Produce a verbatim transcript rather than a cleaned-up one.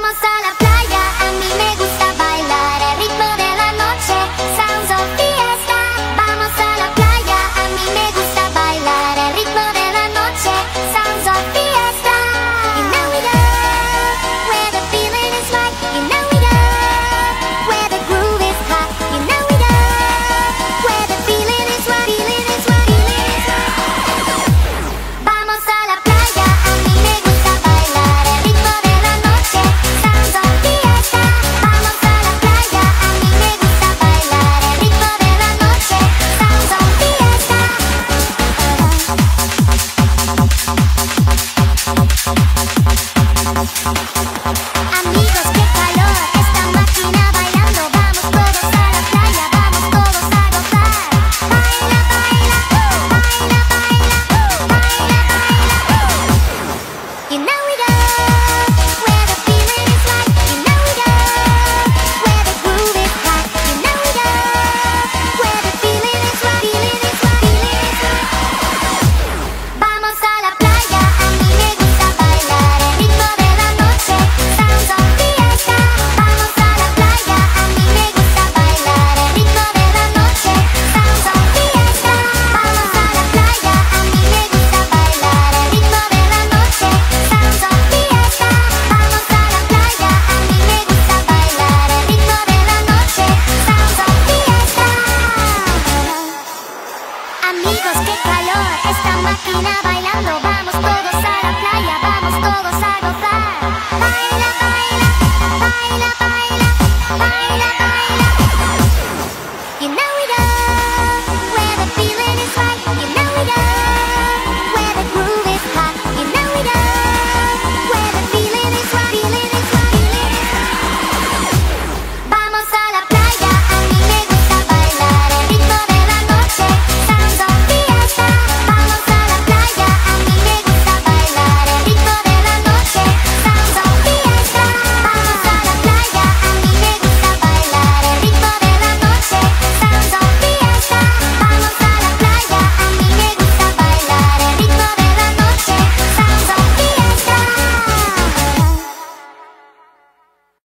Vamos a la playa, a mí me gusta bailar el ritmo de la noche, sounds of fiesta. Vamos a la playa, a mí me gusta bailar el ritmo de la noche, sounds of fiesta. You know we go where the feeling is right. You know we go where the groove is hot. You know we go where the feeling is right. Feeling is right. Feeling is right. Vamos a la playa, a mí me gusta bailar el ritmo de la noche, sounds of fiesta. Vamos a la playa, a mí me gusta bailar el ritmo de la noche, sounds of fiesta. Amigos,